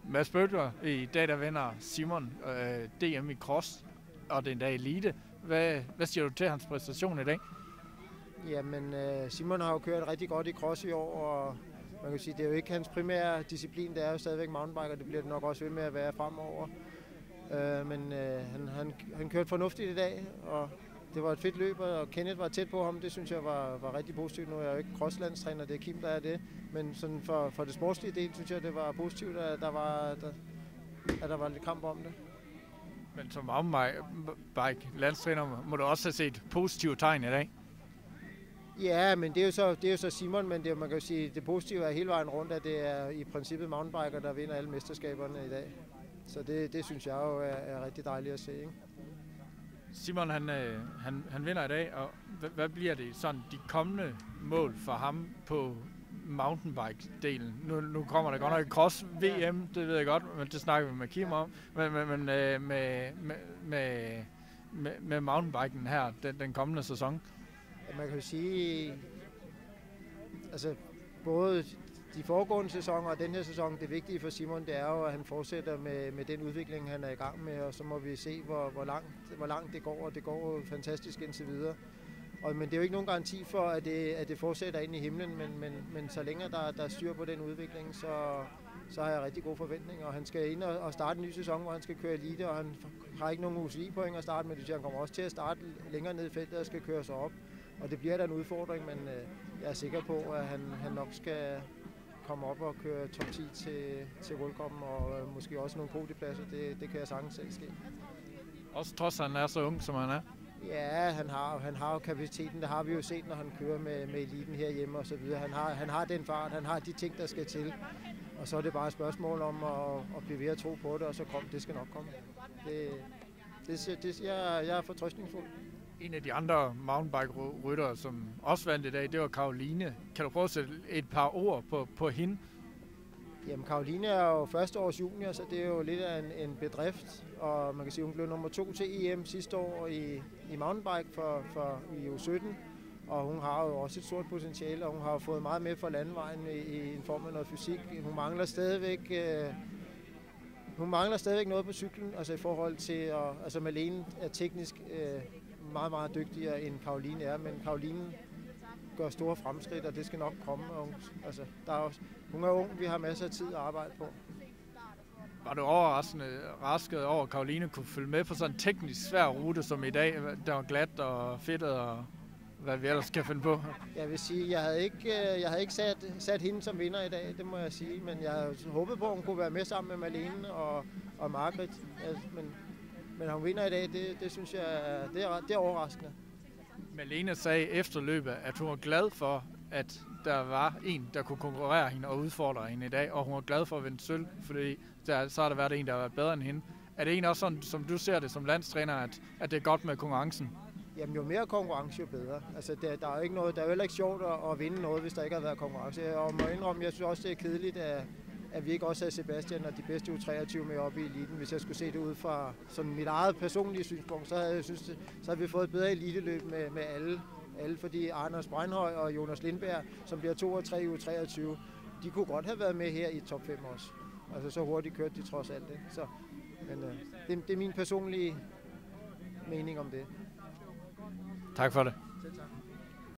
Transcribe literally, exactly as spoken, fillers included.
Mads Bødker, i dag der vinder Simon øh, D M i cross, og det er en dag elite. Hvad, hvad siger du til hans præstation i dag? Jamen, øh, Simon har jo kørt rigtig godt i cross i år, og man kan sige, det er jo ikke hans primære disciplin, det er jo stadigvæk mountainbike, og det bliver det nok også ved med at være fremover. Øh, men øh, han, han, han kørte fornuftigt i dag, og det var et fedt løb, og Kenneth var tæt på ham. Det synes jeg var, var rigtig positivt. Nu er jeg jo ikke crosslandstræner, det er Kim, der er det. Men sådan for, for det sportslige del, synes jeg, det var positivt, at der var, der, at der var lidt kamp om det. Men som mountainbike landstræner må du også have set positive tegn i dag? Ja, men det er jo så, det er jo så Simon, men det, man kan jo sige, det positive er hele vejen rundt, at det er i princippet mountainbiker, der vinder alle mesterskaberne i dag. Så det, det synes jeg jo er, er rigtig dejligt at se, ikke? Simon, han, han, han vinder i dag, og hvad, hvad bliver det sådan de kommende mål for ham på mountainbike-delen? Nu, nu kommer der godt nok cross-V M, det ved jeg godt, men det snakker vi med Kim om. Men, men, men med, med, med, med, med mountainbiken her, den, den kommende sæson? Man kan jo sige, altså både de foregående sæsoner og den her sæson, det vigtige for Simon, det er jo, at han fortsætter med, med den udvikling, han er i gang med, og så må vi se, hvor, hvor, langt, hvor langt det går, og det går jo fantastisk indtil videre. Og, men det er jo ikke nogen garanti for, at det, at det fortsætter ind i himlen, men, men, men så længe der, der er styr på den udvikling, så, så har jeg rigtig gode forventninger. Og han skal ind og, og starte en ny sæson, hvor han skal køre elite, og han har ikke nogen U C I-point at starte med, det han kommer også til at starte længere ned i feltet og skal køre sig op. Og det bliver da en udfordring, men øh, jeg er sikker på, at han, han nok skal komme op og køre top ti til, til World Cup'en, og øh, måske også nogle podiepladser. Det, det kan jeg sagtens selv ske. Også trods at han er så ung, som han er? Ja, han har, han har jo kapaciteten. Det har vi jo set, når han kører med, med eliten herhjemme og så videre. Han har, han har den fart, han har de ting, der skal til. Og så er det bare et spørgsmål om at, at blive ved at tro på det, og så kom, det skal nok komme. Det, det, det, jeg, jeg er fortrøstningsfuld. En af de andre mountainbike-ryttere, som også vandt i dag, det var Caroline. Kan du prøve at sætte et par ord på, på hende? Jamen, Caroline er jo første års junior, så det er jo lidt af en, en bedrift. Og man kan sige, hun blev nummer to til E M sidste år i, i mountainbike for, for i U sytten. Og hun har jo også et stort potentiale, og hun har jo fået meget med fra landevejen i, i en form af noget fysik. Hun mangler stadigvæk... Øh, hun mangler stadigvæk noget på cyklen, altså i forhold til... At, altså Malene er teknisk... Øh, meget, meget dygtigere end Caroline er, men Caroline gør store fremskridt, og det skal nok komme. Og, altså, der er også, hun er ung, vi har masser af tid at arbejde på. Var du overraskende rasket over, at Caroline kunne følge med på sådan en teknisk svær rute som i dag, der var glat og fedtet og hvad vi ellers kan finde på? Jeg vil sige, jeg havde ikke, jeg havde ikke sat, sat hende som vinder i dag, det må jeg sige, men jeg havde håbet på, at hun kunne være med sammen med Malene og, og Margrit, altså, men Men hun vinder i dag, det, det synes jeg, det er, det er overraskende. Malene sagde efter løbet, at hun var glad for, at der var en, der kunne konkurrere hende og udfordre hende i dag, og hun var glad for at vinde sølv, fordi der, så har der været en, der har været bedre end hende. Er det egentlig også sådan, som du ser det som landstræner, at, at det er godt med konkurrencen? Jamen jo mere konkurrence, jo bedre. Altså, det, der er jo ikke noget, der er jo heller ikke sjovt at, at vinde noget, hvis der ikke har været konkurrence. Og må indrømme, jeg synes også, det er kedeligt, at at vi ikke også havde Sebastian og de bedste U treogtyve med op i eliten. Hvis jeg skulle se det ud fra sådan mit eget personlige synspunkt, så havde, jeg synes, så havde vi fået et bedre eliteløb med, med alle, alle. Fordi Anders Breinhøj og Jonas Lindberg, som bliver to og tre i U treogtyve, de kunne godt have været med her i top fem også. Altså så hurtigt kørte de trods alt det. Så, men øh, det, det er min personlige mening om det. Tak for det.